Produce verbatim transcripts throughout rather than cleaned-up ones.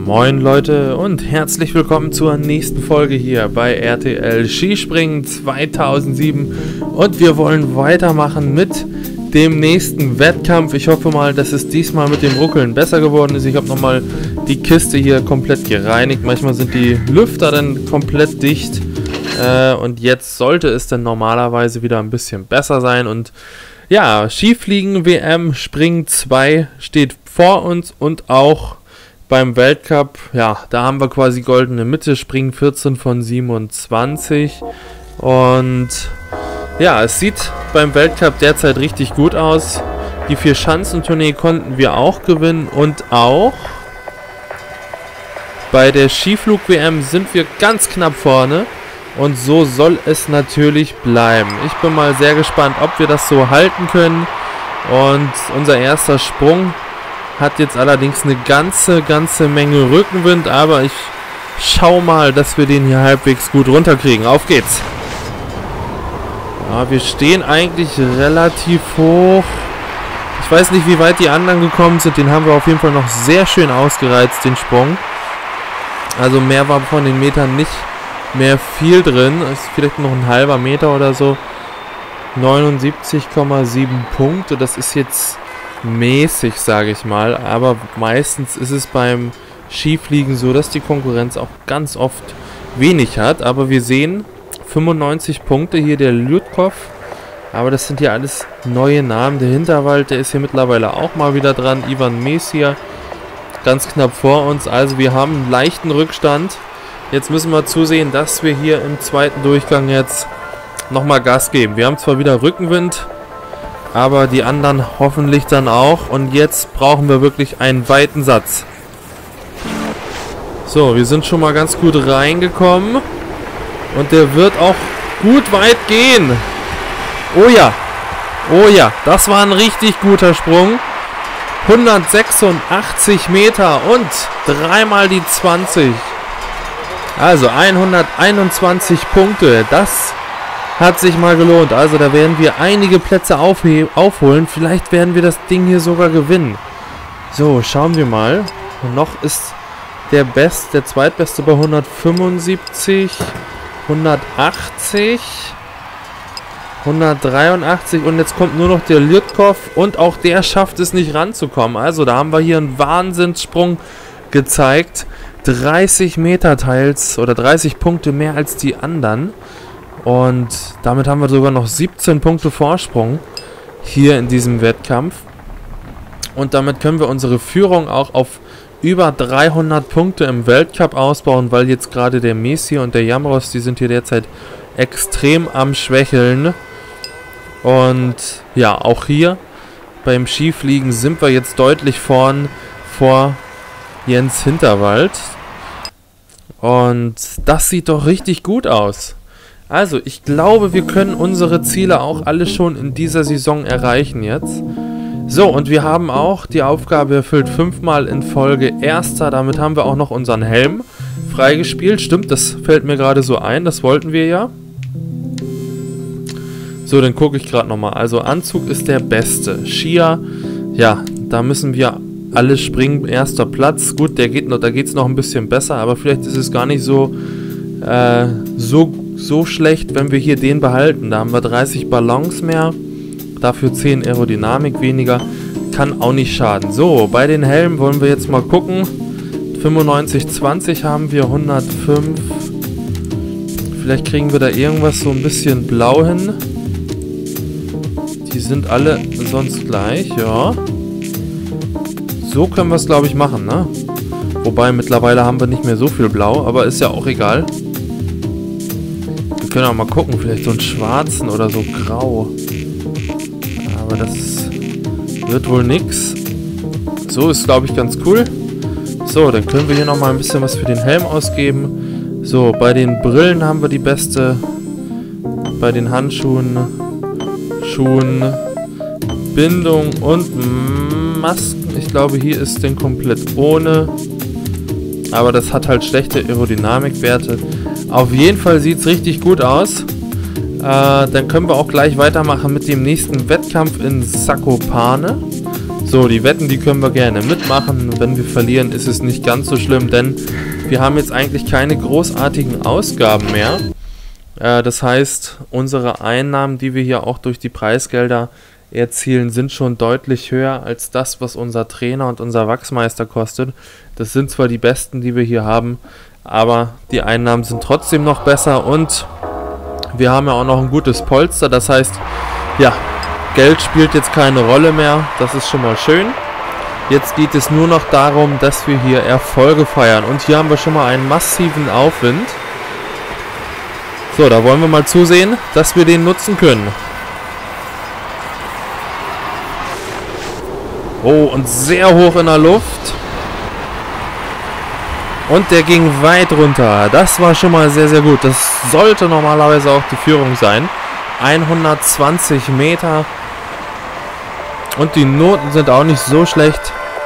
Moin Leute und herzlich willkommen zur nächsten Folge hier bei R T L Skispringen zweitausendsieben und wir wollen weitermachen mit dem nächsten Wettkampf. Ich hoffe mal, dass es diesmal mit dem Ruckeln besser geworden ist. Ich habe nochmal die Kiste hier komplett gereinigt. Manchmal sind die Lüfter dann komplett dicht äh, und jetzt sollte es dann normalerweise wieder ein bisschen besser sein. Und ja, Skifliegen W M Springen zwei steht vor uns und auch beim Weltcup, ja, da haben wir quasi goldene Mitte, Springen vierzehn von siebenundzwanzig und ja, es sieht beim Weltcup derzeit richtig gut aus. Die Vier-Schanzentournee konnten wir auch gewinnen und auch bei der Skiflug-W M sind wir ganz knapp vorne und so soll es natürlich bleiben. Ich bin mal sehr gespannt, ob wir das so halten können und unser erster Sprung hat jetzt allerdings eine ganze, ganze Menge Rückenwind, aber ich schau mal, dass wir den hier halbwegs gut runterkriegen. Auf geht's! Ja, wir stehen eigentlich relativ hoch. Ich weiß nicht, wie weit die anderen gekommen sind. Den haben wir auf jeden Fall noch sehr schön ausgereizt, den Sprung. Also mehr war von den Metern nicht mehr viel drin. Ist vielleicht noch ein halber Meter oder so. neunundsiebzig Komma sieben Punkte. Das ist jetzt mäßig, sage ich mal, aber meistens ist es beim Skifliegen so, dass die Konkurrenz auch ganz oft wenig hat, aber wir sehen fünfundneunzig Punkte hier der Ljutkov, aber das sind ja alles neue Namen. Der Hinterwald, der ist hier mittlerweile auch mal wieder dran, Ivan Mesier ganz knapp vor uns, also wir haben einen leichten Rückstand. Jetzt müssen wir zusehen, dass wir hier im zweiten Durchgang jetzt nochmal Gas geben. Wir haben zwar wieder Rückenwind, aber die anderen hoffentlich dann auch. Und jetzt brauchen wir wirklich einen weiten Satz. So, wir sind schon mal ganz gut reingekommen. Und der wird auch gut weit gehen. Oh ja. Oh ja, das war ein richtig guter Sprung. hundertsechsundachtzig Meter und dreimal die zwanzig. Also hunderteinundzwanzig Punkte. Das hat sich mal gelohnt. Also da werden wir einige Plätze aufholen. Vielleicht werden wir das Ding hier sogar gewinnen. So, schauen wir mal. Und noch ist der Best, der Zweitbeste bei hundertfünfundsiebzig, hundertachtzig, hundertdreiundachtzig und jetzt kommt nur noch der Ljutkov und auch der schafft es nicht ranzukommen. Also da haben wir hier einen Wahnsinnssprung gezeigt. dreißig Meter teils oder dreißig Punkte mehr als die anderen. Und damit haben wir sogar noch siebzehn Punkte Vorsprung hier in diesem Wettkampf. Und damit können wir unsere Führung auch auf über dreihundert Punkte im Weltcup ausbauen, weil jetzt gerade der Mesier und der Jamros, die sind hier derzeit extrem am Schwächeln. Und ja, auch hier beim Skifliegen sind wir jetzt deutlich vorn vor Jens Hinterwald. Und das sieht doch richtig gut aus. Also, ich glaube, wir können unsere Ziele auch alle schon in dieser Saison erreichen jetzt. So, und wir haben auch die Aufgabe erfüllt, fünfmal in Folge Erster. Damit haben wir auch noch unseren Helm freigespielt. Stimmt, das fällt mir gerade so ein, das wollten wir ja. So, dann gucke ich gerade nochmal. Also, Anzug ist der beste. Skier, ja, da müssen wir alle springen. Erster Platz. Gut, der geht noch, da geht es noch ein bisschen besser, aber vielleicht ist es gar nicht so, äh, so so schlecht, wenn wir hier den behalten. Da haben wir dreißig Ballons mehr, dafür zehn Aerodynamik weniger, kann auch nicht schaden. So, bei den Helmen wollen wir jetzt mal gucken. fünfundneunzig zwanzig haben wir, hundertfünf. Vielleicht kriegen wir da irgendwas so ein bisschen blau hin. Die sind alle sonst gleich, ja. So können wir es, glaube ich, machen, ne? Wobei, mittlerweile haben wir nicht mehr so viel blau, aber ist ja auch egal. Wir können auch mal gucken, vielleicht so einen schwarzen oder so grau. Aber das wird wohl nix. So ist, glaube ich, ganz cool. So, dann können wir hier nochmal ein bisschen was für den Helm ausgeben. So, bei den Brillen haben wir die beste. Bei den Handschuhen, Schuhen, Bindung und Masken. Ich glaube, hier ist den komplett ohne. Aber das hat halt schlechte Aerodynamikwerte. Auf jeden Fall sieht es richtig gut aus. Äh, dann können wir auch gleich weitermachen mit dem nächsten Wettkampf in Zakopane. So, die Wetten, die können wir gerne mitmachen. Wenn wir verlieren, ist es nicht ganz so schlimm, denn wir haben jetzt eigentlich keine großartigen Ausgaben mehr. Äh, das heißt, unsere Einnahmen, die wir hier auch durch die Preisgelder erzielen, sind schon deutlich höher als das, was unser Trainer und unser Wachsmeister kostet. Das sind zwar die besten, die wir hier haben, aber die Einnahmen sind trotzdem noch besser und wir haben ja auch noch ein gutes Polster. Das heißt, ja, Geld spielt jetzt keine Rolle mehr. Das ist schon mal schön. Jetzt geht es nur noch darum, dass wir hier Erfolge feiern. Und hier haben wir schon mal einen massiven Aufwind. So, da wollen wir mal zusehen, dass wir den nutzen können. Oh, und sehr hoch in der Luft. Und der ging weit runter. Das war schon mal sehr, sehr gut. Das sollte normalerweise auch die Führung sein. hundertzwanzig Meter. Und die Noten sind auch nicht so schlecht.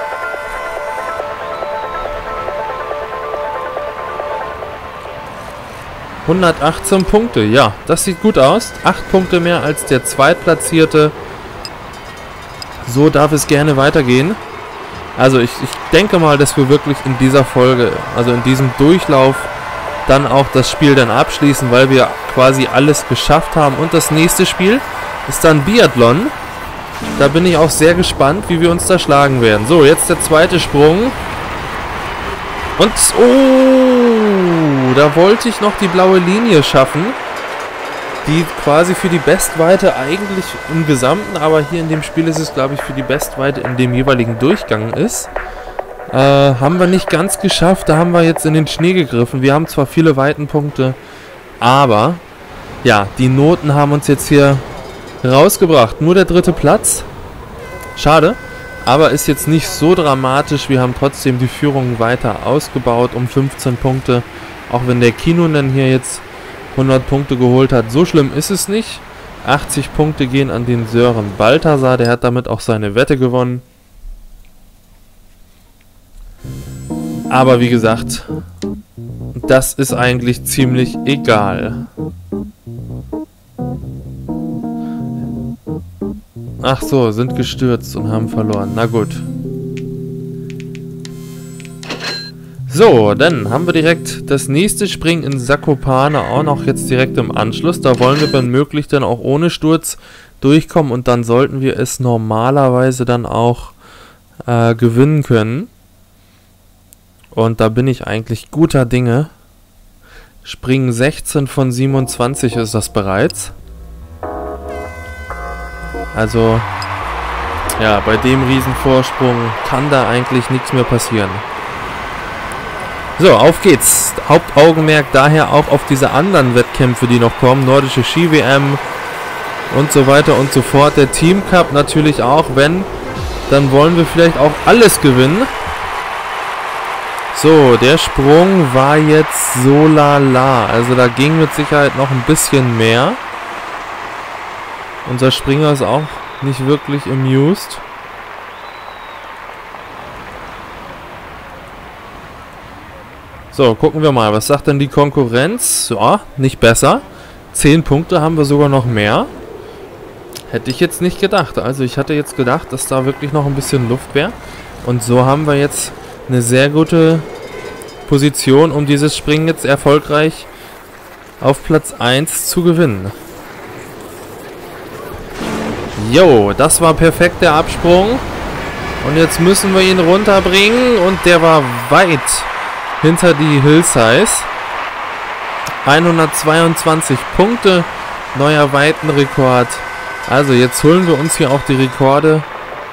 hundertachtzehn Punkte. Ja, das sieht gut aus. acht Punkte mehr als der Zweitplatzierte. So darf es gerne weitergehen. Also ich, ich denke mal, dass wir wirklich in dieser Folge, also in diesem Durchlauf, dann auch das Spiel dann abschließen, weil wir quasi alles geschafft haben. Und das nächste Spiel ist dann Biathlon. Da bin ich auch sehr gespannt, wie wir uns da schlagen werden. So, jetzt der zweite Sprung. Und, oh, da wollte ich noch die blaue Linie schaffen, die quasi für die Bestweite eigentlich im Gesamten, aber hier in dem Spiel ist es, glaube ich, für die Bestweite in dem jeweiligen Durchgang ist. Äh, haben wir nicht ganz geschafft, da haben wir jetzt in den Schnee gegriffen. Wir haben zwar viele Weitenpunkte, aber ja, die Noten haben uns jetzt hier rausgebracht. Nur der dritte Platz. Schade, aber ist jetzt nicht so dramatisch. Wir haben trotzdem die Führung weiter ausgebaut um fünfzehn Punkte, auch wenn der Kinnunen hier jetzt hundert Punkte geholt hat. So schlimm ist es nicht. achtzig Punkte gehen an den Sören Balthasar. Der hat damit auch seine Wette gewonnen. Aber wie gesagt, das ist eigentlich ziemlich egal. Ach so, sind gestürzt und haben verloren. Na gut. So, dann haben wir direkt das nächste Springen in Zakopane auch noch jetzt direkt im Anschluss. Da wollen wir, wenn möglich, dann auch ohne Sturz durchkommen und dann sollten wir es normalerweise dann auch äh, gewinnen können. Und da bin ich eigentlich guter Dinge. Springen sechzehn von siebenundzwanzig ist das bereits. Also, ja, bei dem Riesenvorsprung kann da eigentlich nichts mehr passieren. So, auf geht's. Hauptaugenmerk daher auch auf diese anderen Wettkämpfe, die noch kommen. Nordische Ski-W M und so weiter und so fort. Der Team Cup natürlich auch. Wenn, dann wollen wir vielleicht auch alles gewinnen. So, der Sprung war jetzt so lala. Also da ging mit Sicherheit noch ein bisschen mehr. Unser Springer ist auch nicht wirklich amused. So, gucken wir mal. Was sagt denn die Konkurrenz? Ja, nicht besser. zehn Punkte haben wir sogar noch mehr. Hätte ich jetzt nicht gedacht. Also ich hatte jetzt gedacht, dass da wirklich noch ein bisschen Luft wäre. Und so haben wir jetzt eine sehr gute Position, um dieses Springen jetzt erfolgreich auf Platz eins zu gewinnen. Jo, das war perfekt der Absprung. Und jetzt müssen wir ihn runterbringen. Und der war weit hinter die Hillsize. hundertzweiundzwanzig Punkte. Neuer Weitenrekord. Also jetzt holen wir uns hier auch die Rekorde.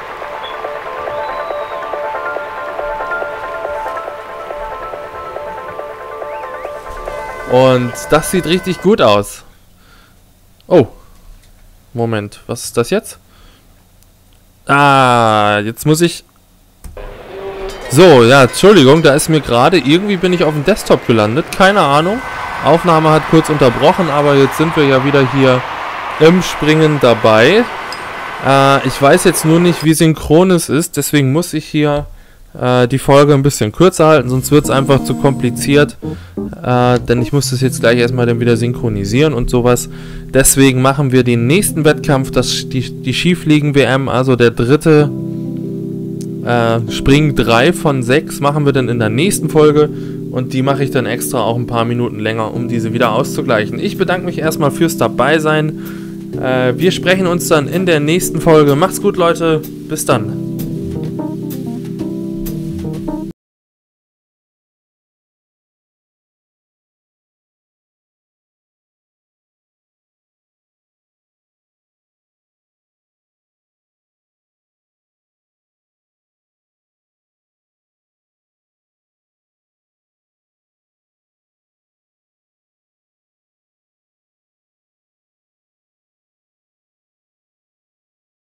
Und das sieht richtig gut aus. Oh. Moment, was ist das jetzt? Ah, jetzt muss ich... So, ja, Entschuldigung, da ist mir gerade... Irgendwie bin ich auf dem Desktop gelandet. Keine Ahnung. Aufnahme hat kurz unterbrochen, aber jetzt sind wir ja wieder hier im Springen dabei. Äh, ich weiß jetzt nur nicht, wie synchron es ist. Deswegen muss ich hier äh, die Folge ein bisschen kürzer halten. Sonst wird es einfach zu kompliziert. Äh, denn ich muss das jetzt gleich erstmal dann wieder synchronisieren und sowas. Deswegen machen wir den nächsten Wettkampf, das, die, die Skifliegen-W M, also der dritte Äh, Springen drei von sechs machen wir dann in der nächsten Folge. Und die mache ich dann extra auch ein paar Minuten länger, um diese wieder auszugleichen. Ich bedanke mich erstmal fürs Dabeisein. Äh, wir sprechen uns dann in der nächsten Folge. Macht's gut, Leute. Bis dann.